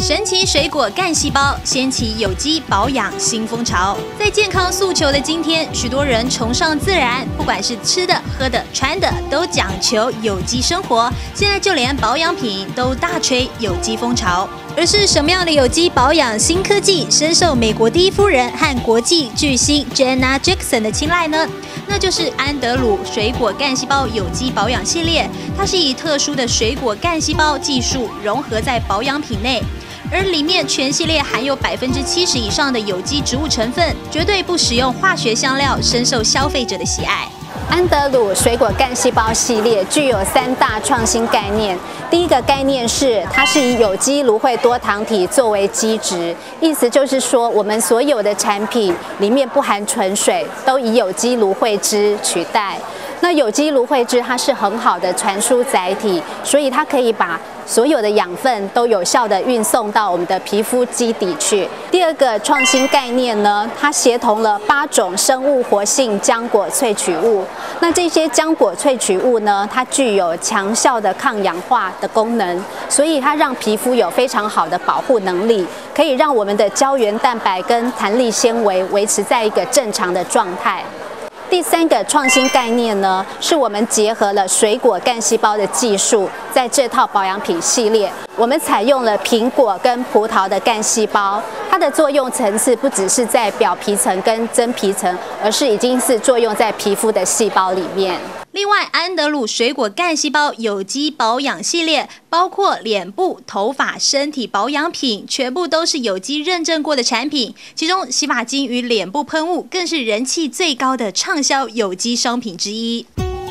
神奇水果干细胞掀起有机保养新风潮。在健康诉求的今天，许多人崇尚自然，不管是吃的、喝的、穿的，都讲求有机生活。现在就连保养品都大吹有机风潮。而是什么样的有机保养新科技深受美国第一夫人和国际巨星 Jenna Jackson 的青睐呢？那就是安德鲁水果干细胞有机保养系列。它是以特殊的水果干细胞技术融合在保养品内，而里面全系列含有70%以上的有机植物成分，绝对不使用化学香料，深受消费者的喜爱。 安德鲁水果干细胞系列具有3大创新概念。第一个概念是，它是以有机芦荟多糖体作为基质，意思就是说，我们所有的产品里面不含纯水，都以有机芦荟汁取代。那有机芦荟汁它是很好的传输载体，所以它可以把所有的养分都有效地运送到我们的皮肤基底去。第二个创新概念呢，它协同了8种生物活性浆果萃取物。那这些浆果萃取物呢，它具有强效的抗氧化的功能，所以它让皮肤有非常好的保护能力，可以让我们的胶原蛋白跟弹力纤维维持在一个正常的状态。第3个创新概念呢，是我们结合了水果干细胞的技术，在这套保养品系列，我们采用了苹果跟葡萄的干细胞，它的作用层次不只是在表皮层跟真皮层，而是已经是作用在皮肤的细胞里面。 另外，安德鲁水果干细胞有机保养系列包括脸部、头发、身体保养品，全部都是有机认证过的产品。其中，洗发精与脸部喷雾更是人气最高的畅销有机商品之一。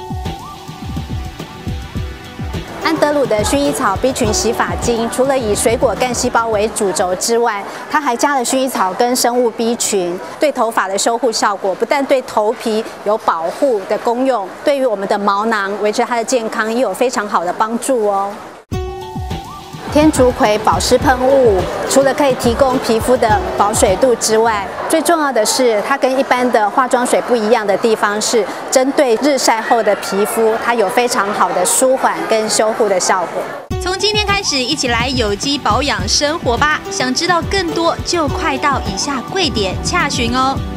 安德鲁的薰衣草 B 群洗发精，除了以水果干细胞为主轴之外，它还加了薰衣草跟生物 B 群，对头发的修护效果不但对头皮有保护的功用，对于我们的毛囊维持它的健康也有非常好的帮助哦。天竺葵保湿喷雾除了可以提供皮肤的保水度之外，最重要的是它跟一般的化妆水不一样的地方是，针对日晒后的皮肤，它有非常好的舒缓跟修护的效果。 从今天开始，一起来有机保养生活吧！想知道更多，就快到以下柜点洽询哦。